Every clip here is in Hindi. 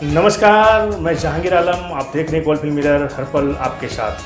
नमस्कार, मैं जहांगीर आलम। आप देख रहे हैं गोल्ड फिल्म मिरर, हर पल आपके साथ।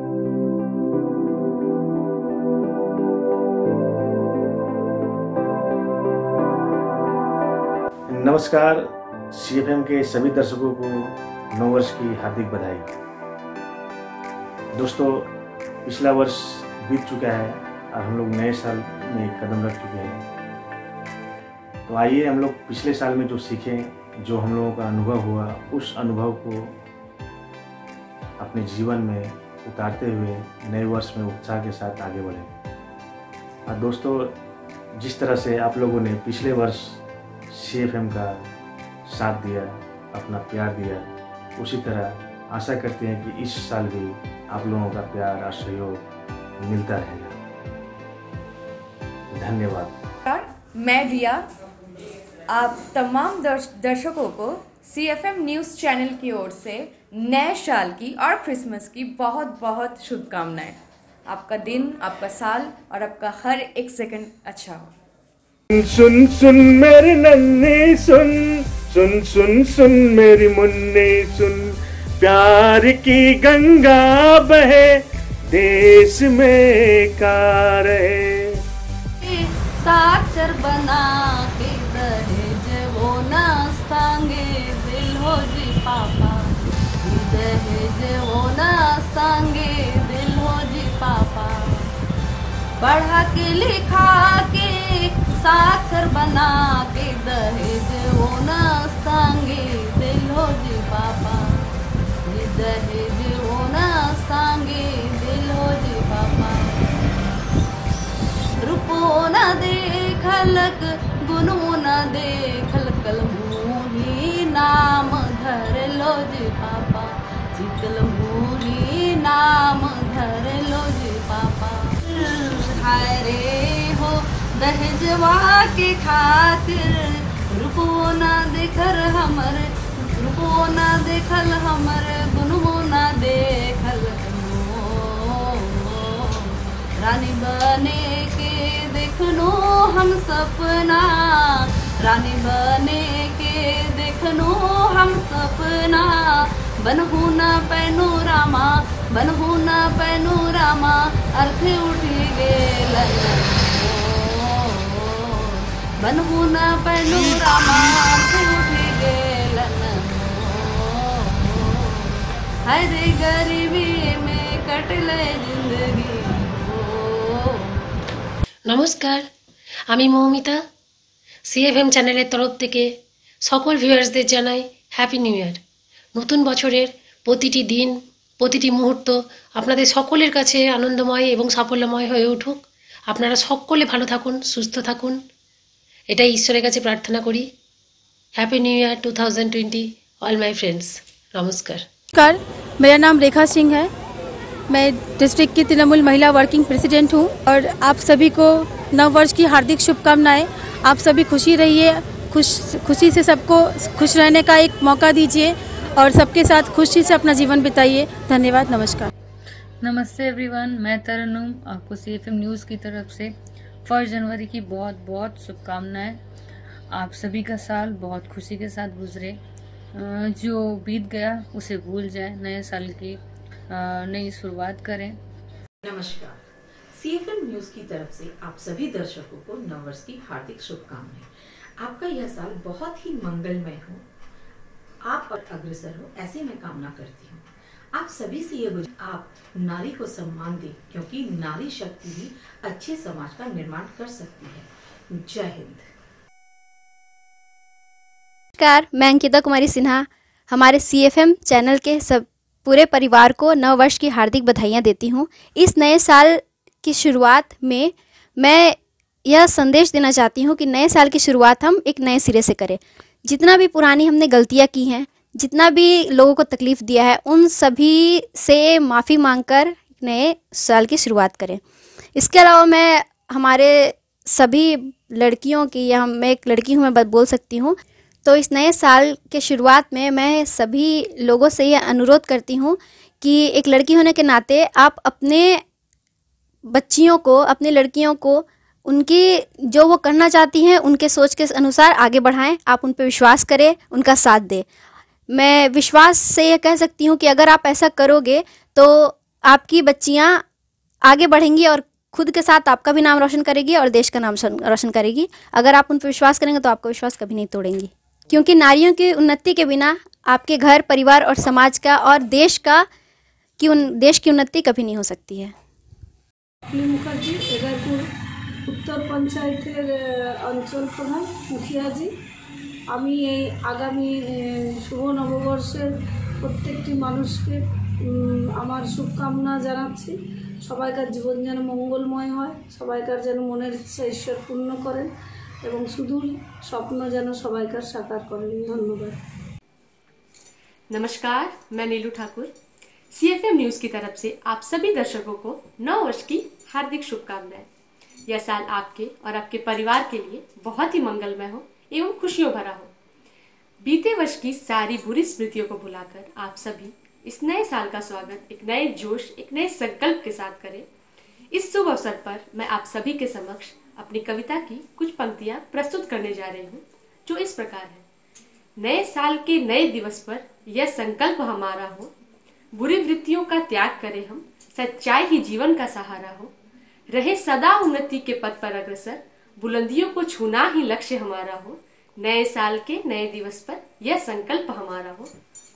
नमस्कार, CFM के सभी दर्शकों को नव वर्ष की हार्दिक बधाई। दोस्तों, पिछला वर्ष बीत चुका है और हम लोग नए साल में कदम रख चुके हैं। तो आइए हम लोग पिछले साल में जो सीखें, जो हम लोगों का अनुभव हुआ, उस अनुभव को अपने जीवन में उतारते हुए नए वर्ष में उत्साह के साथ आगे बढ़ें। और दोस्तों, जिस तरह से आप लोगों ने पिछले वर्ष CFM का साथ दिया, अपना प्यार दिया, उसी तरह आशा करते हैं कि इस साल भी आप लोगों का प्यार और सहयोग मिलता रहेगा। धन्यवाद। मैं रिया आप तमाम दर्शकों को CFM न्यूज़ चैनल की ओर से नए साल की और क्रिसमस की बहुत बहुत शुभकामनाएं। आपका दिन, आपका साल और आपका हर एक सेकंड अच्छा हो। सुन सुन मेरी नन्ही सुन, सुन सुन सुन मेरी मुन्नी सुन, प्यार की गंगा बहे देश में का रहे। साक्षर बना के दहेज वो ना सांगे दिल हो जी पापा, दहेज वो ना सांगे दिल हो जी पापा, पढ़ा के लिखा के साक्षर बना के दहेज वो ना सांगे दिल हो जी पापा, दहेज वो ना सांगे दिल हो जी पापा। रूपो न देखलक गुनो न देखल कलमूही नाम धर लो जी पापा, शीतल मूही नाम धर लो जी पापा। हाय रे हो दहेजवा के खातिर रूपो न देखल हमर, रूपो न देखल हमर गुनो न देखल रानी बने के देखनो हम सपना, रानी बने के देखनो हम सपना, बनहु न पैनोरामा, बनहु न पैनोरामा, अर्थ उठी गेलन बनहु न पैनोरामा, अर्थ उठी गेलन। हाय रे गरीबी में कटले जिंदगी। নমস্কার, আমি মৌমিতা। CFM চ্যানেলের তরফ থেকে সকল ভিউয়ার্সদের জানাই হ্যাপি নিউ ইয়ার। নতুন বছরের প্রতিটি দিন, প্রতিটি মুহূর্ত আপনাদের সকলের কাছে আনন্দময় এবং সাফল্যময় হয়ে উঠুক। আপনারা সকলে ভালো থাকুন, সুস্থ থাকুন, এটাই ঈশ্বরের কাছে প্রার্থনা করি। Happy new year 2020 all my friends. नमस्कार। मेरा नाम रेखा सिंह है। मैं डिस्ट्रिक्ट की तृणमूल महिला वर्किंग प्रेसिडेंट हूँ और आप सभी को नव वर्ष की हार्दिक शुभकामनाएं। आप सभी खुशी रहिए, खुशी से सबको खुश रहने का एक मौका दीजिए और सबके साथ खुशी से अपना जीवन बिताइए। धन्यवाद, नमस्कार। नमस्ते एवरीवन, मैं तरन्नुम। आपको CFM न्यूज़ की तरफ से 1 जनवरी की बहुत बहुत शुभकामनाएं। आप सभी का साल बहुत खुशी के साथ गुजरे, जो बीत गया उसे भूल जाए, नए साल की नई शुरुआत करें। नमस्कार, CFM न्यूज़ की तरफ से आप सभी दर्शकों को नववर्ष की हार्दिक शुभकामनाएं। आपका यह साल बहुत ही मंगलमय हो, आप और अग्रसर हो, ऐसी मैं कामना करती हूँ। आप सभी से ये आप नारी को सम्मान दें, क्योंकि नारी शक्ति ही अच्छे समाज का निर्माण कर सकती है। जय हिंद। नमस्कार, मैं अंकिता कुमारी सिन्हा हमारे CFM चैनल के सब पूरे परिवार को नव वर्ष की हार्दिक बधाइयाँ देती हूँ। इस नए साल की शुरुआत में मैं यह संदेश देना चाहती हूँ कि नए साल की शुरुआत हम एक नए सिरे से करें। जितना भी पुरानी हमने गलतियाँ की हैं, जितना भी लोगों को तकलीफ़ दिया है, उन सभी से माफ़ी मांगकर नए साल की शुरुआत करें। इसके अलावा मैं हमारे सभी लड़कियों की, या मैं एक लड़की हूँ, मैं बोल सकती हूँ, तो इस नए साल के शुरुआत में मैं सभी लोगों से ये अनुरोध करती हूँ कि एक लड़की होने के नाते आप अपने बच्चियों को, अपनी लड़कियों को उनकी जो वो करना चाहती हैं उनके सोच के अनुसार आगे बढ़ाएं। आप उन पर विश्वास करें, उनका साथ दें। मैं विश्वास से यह कह सकती हूँ कि अगर आप ऐसा करोगे तो आपकी बच्चियाँ आगे बढ़ेंगी और खुद के साथ आपका भी नाम रोशन करेगी और देश का नाम रोशन करेगी। अगर आप उन पर विश्वास करेंगे तो आपका विश्वास कभी नहीं तोड़ेंगी, क्योंकि नारियों की उन्नति के बिना आपके घर, परिवार और समाज का और देश की उन्नति कभी नहीं हो सकती है। मुखर्जी, एगारपुर उत्तर पंचायतेर अंचल प्रधान मुखियाजी। আমি এই আগামী শুভ নববর্ষের প্রত্যেকটি মানুষকে আমার শুভকামনা জানাচ্ছি। সবাইকার জীবন যেন মঙ্গলময় হয়, সবাইকার যেন মনের ইচ্ছা ঈশ্বর পূর্ণ করেন এবং সুদূর স্বপ্ন যেন সবাইকার সাকার করেন। ধন্যবাদ। नमस्कार, मैं नीलू ठाकुर CFM न्यूज़ की तरफ से आप सभी दर्शकों को नव वर्ष की हार्दिक शुभकामनाएं। यह साल आपके और आपके परिवार के लिए बहुत ही मंगलमय हो एवं खुशियों भरा हो। बीते वर्ष की सारी बुरी स्मृतियों को भुलाकर आप सभी इस नए साल का स्वागत एक नए जोश, एक नए संकल्प के साथ करें। इस शुभ अवसर पर मैं आप सभी के समक्ष अपनी कविता की कुछ पंक्तियां प्रस्तुत करने जा रही हूं, जो इस प्रकार है। नए साल के नए दिवस पर यह संकल्प हमारा हो, बुरी वृत्तियों का त्याग करें हम, सच्चाई ही जीवन का सहारा हो, रहे सदा उन्नति के पथ पर अग्रसर, बुलंदियों को छूना ही लक्ष्य हमारा हो। नए साल के नए दिवस पर यह संकल्प हमारा हो।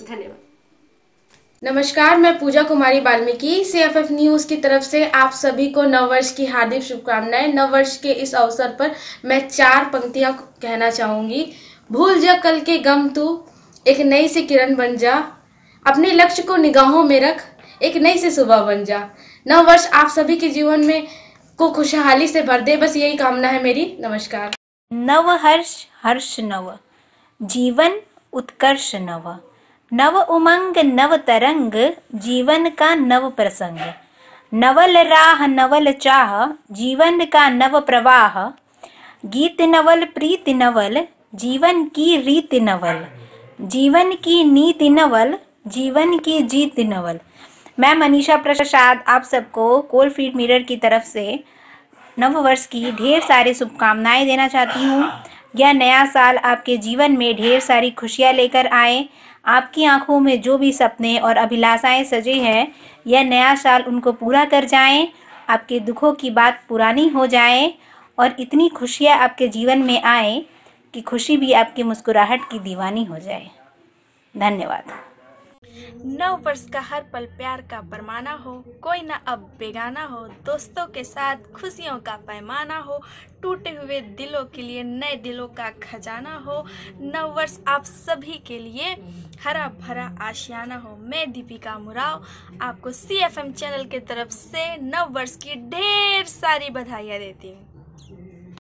धन्यवाद। नमस्कार, मैं पूजा कुमारी वाल्मीकि CFF न्यूज़ की तरफ से आप सभी को नववर्ष की हार्दिक शुभकामनाएं। नववर्ष के इस अवसर पर मैं 4 पंक्तियां कहना चाहूंगी। भूल जा कल के गम तू, एक नई सी किरण बन जा, अपने लक्ष्य को निगाहों में रख, एक नई सी सुबह बन जा। नववर्ष आप सभी के जीवन में को खुशहाली से भर दे, बस यही कामना है मेरी। नमस्कार। नव हर्ष हर्ष नव, जीवन उत्कर्ष नव, नव उमंग नव तरंग, जीवन का नव प्रसंग, नवल राह नवल चाह, जीवन का नव प्रवाह, गीत नवल प्रीति नवल, जीवन की रीत नवल, जीवन की नीति नवल, जीवन की जीत नवल। मैं मनीषा प्रसाद आप सबको कोलफील्ड मिरर की तरफ से नव वर्ष की ढेर सारी शुभकामनाएं देना चाहती हूँ। यह नया साल आपके जीवन में ढेर सारी खुशियाँ लेकर आए। आपकी आंखों में जो भी सपने और अभिलाषाएं सजे हैं, यह नया साल उनको पूरा कर जाएं। आपके दुखों की बात पुरानी हो जाए और इतनी खुशियाँ आपके जीवन में आए कि खुशी भी आपकी मुस्कुराहट की दीवानी हो जाए। धन्यवाद। नव वर्ष का हर पल प्यार का परमाना हो, कोई ना अब बेगाना हो, दोस्तों के साथ खुशियों का पैमाना हो, टूटे हुए दिलों के लिए नए दिलों का खजाना हो। नव वर्ष आप सभी के लिए हरा भरा आशियाना हो। मैं दीपिका मुराव आपको CFM चैनल की तरफ से नव वर्ष की ढेर सारी बधाइयाँ देती हूँ।